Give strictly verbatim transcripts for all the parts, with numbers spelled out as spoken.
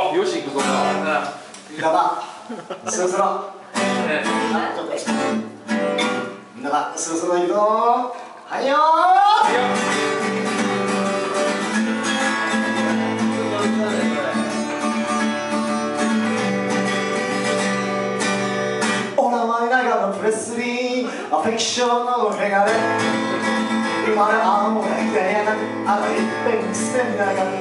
あ、よし行くぞ。 だば、そろそろ。あ、ちょっと。だば、そろそろ行くぞ。はいよー。お名前長野プレスリー、アフェクションのヘガレ。今の青もね、でやなく、あの一遍捨てながら。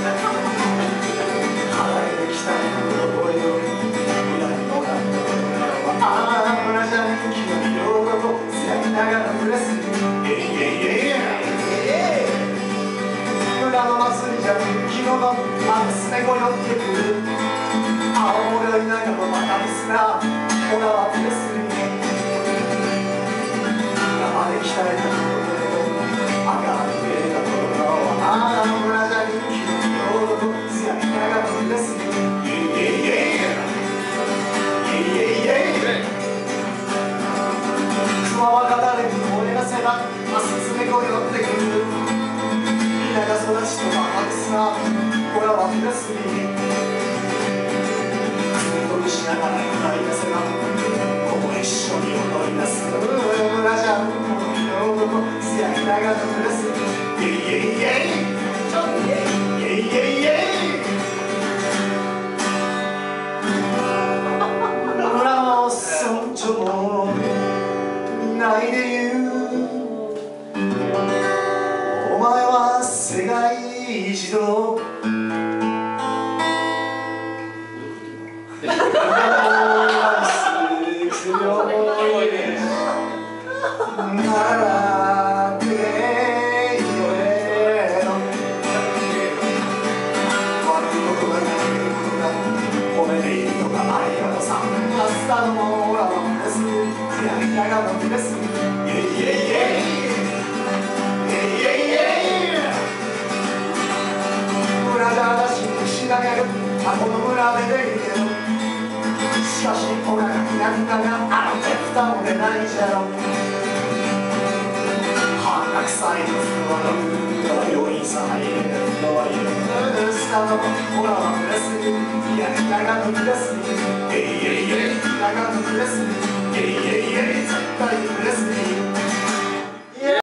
離れてきた覚えの裏の中はああ、村じゃ人気の色ごと、背ながらプレスリー。えいえいえいえい。村の祭りじゃ人気のあのすねこ寄ってくる。青森の田舎のバカリスナー。俺はプレスリー生で鍛えたことで上がってたことはあの村じゃ人気の色と艶きながらプレスリーイエイエイエイエイエイ熊は語れに俺がせば明日詰めこ寄ってくる田舎育ちとバカリスナー俺はプレスリーしながら歌い出せばここ一緒に踊り出す村じゃんこの色ごと艶きながらプレスイエイイエイイエイちょっとイエイイエイイエイイエイ村の村長もないで言うお前は世界一のこの村でできるけどしかしおなかに涙があの手蓋も出ないじゃろ半額サイズのの病院さ入れるのはいるスタートほらはプレスリーいや長野プレスリーえいえいえい長野プレスリーえいえいえい絶対プレスリー